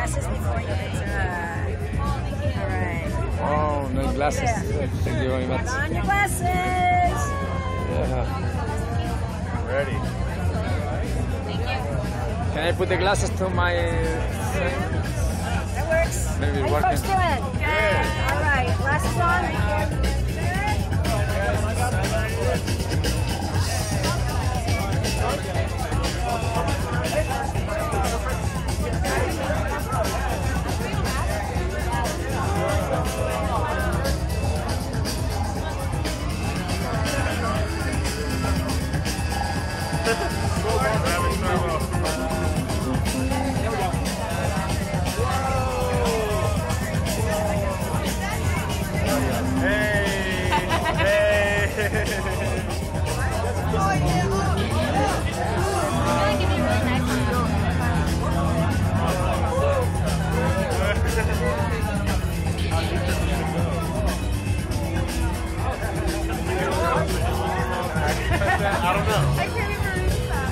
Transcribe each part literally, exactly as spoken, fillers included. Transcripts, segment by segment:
glasses before you enter. All right. Oh, no glasses. Yeah. Thank you very much. Put on your glasses. Yeah. Ready. Can I put the glasses to my... That works. Maybe How you working. folks doing? Good. All right. Glasses on. I don't know. I can't even read that.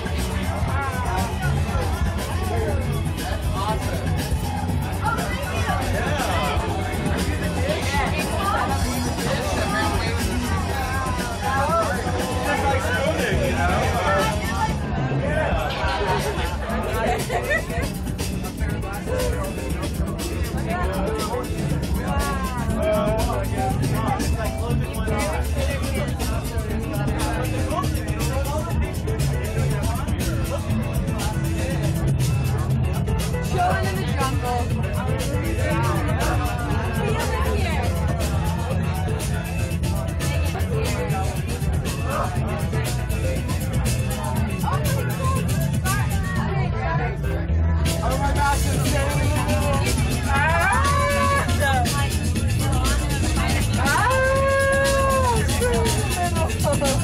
Chilling in the jungle. Oh my gosh, it's standing in the middle. Ah! Ah! It's in the middle.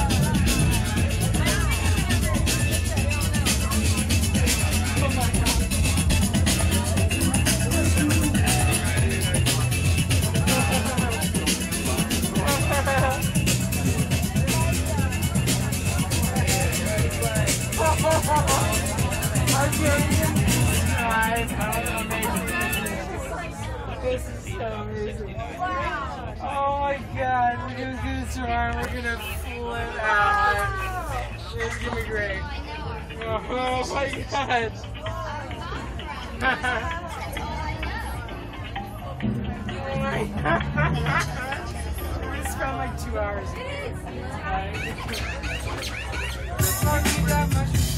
I can't even describe how amazing this is. This is so amazing. Oh my god, we're gonna do this tomorrow. We're gonna flip out. It's gonna be great. Oh my god. Oh my god. We spent like two hours. Love you that much.